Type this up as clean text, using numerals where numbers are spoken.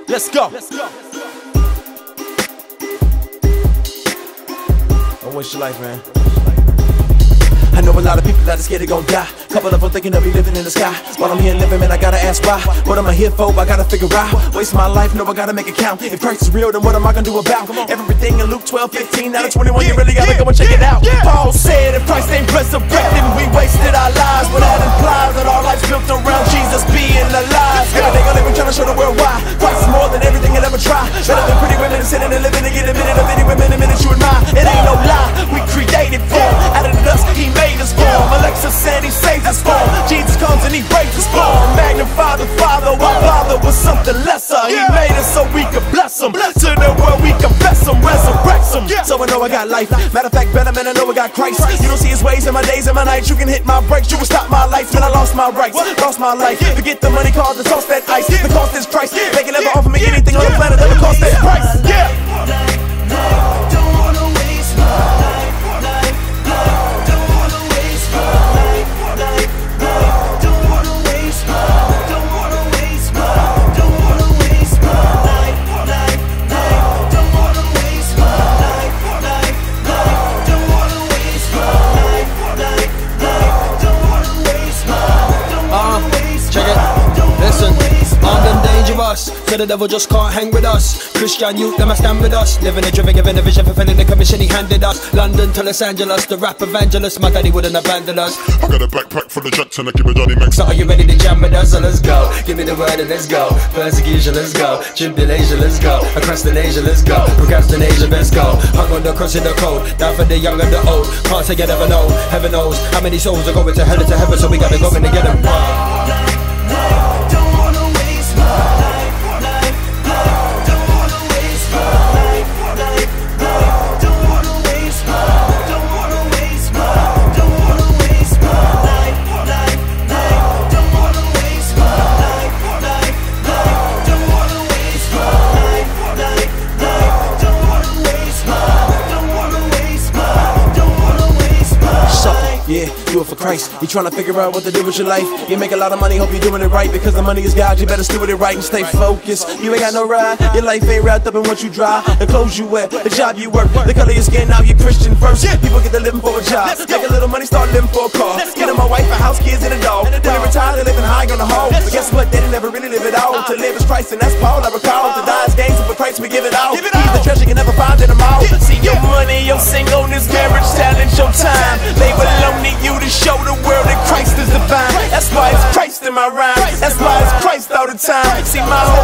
Let's go. Don't waste your life, man. I know a lot of people that are scared they gon' die. Couple of them thinking they'll be living in the sky. While I'm here living, man, I gotta ask why. What am I here for? I gotta figure out. Waste my life, no, I gotta make it count. If Christ is real, then what am I gonna do about everything in Luke 12:15? Out of 21, you really gotta go and check it out. Paul said if Christ ain't resurrected, we wasted our lives. But that implies that our life's built around Jesus being alive. Every day I live, trying to show the world why Christ is more than everything I'll ever try. Better than pretty women sitting and living to get a minute of any women, a minute you admire. It ain't no lie, we created for him. Out of the dust, he made us born. Alexa said he saves us for him. Jesus comes and he breaks us for him. Magnify the Father, our Father was something lesser. He made us so we could bless him. To the world we confess him, resurrects him. So I know I got life. Matter of fact, better man, I know I got Christ. You don't see his ways in my days and my nights. You can hit my brakes, you can stop my life. Man, I lost my rights, lost my life. Forget the money, cause the toss that ice. The cost is Christ. They can never offer me anything on the planet that will cost that price. So the devil just can't hang with us. Christian youth, them a stand with us. Living a driven, giving a vision, fulfilling the commission he handed us. London to Los Angeles, the rap evangelist. My daddy wouldn't abandon us. I got a backpack full of Jackson, I keep a Johnny Max. So are you ready to jam with us? So let's go. Give me the word and let's go. Persecution, let's go. Tribulation, let's go. Across the nation, let's go. Procrastination, let's go. Hung on the cross in the cold. Down for the young and the old. Can't say you never know. Heaven knows how many souls are going to hell and to heaven. So we gotta go in to get them. Yeah, do it for Christ. You trying to figure out what to do with your life. You make a lot of money, hope you're doing it right. Because the money is God, you better steward it right and stay focused. You ain't got no ride, your life ain't wrapped up in what you drive. The clothes you wear, the job you work, the color of your skin, now you're Christian first. People get to living for a job, make a little money, start living for a car. Get my wife, a house, kids, and a dog. When they retire, they're living high on the hole. But guess what, they didn't ever really live it all. To live is Christ, and that's Paul, I recall. To die is gain, so for Christ we give it all. He's the treasure you can never find in them all. See your money, your singleness, marriage, talent, your time. They belong to you to show the world that Christ is divine. That's why it's Christ in my rhyme. That's why it's Christ all the time. See my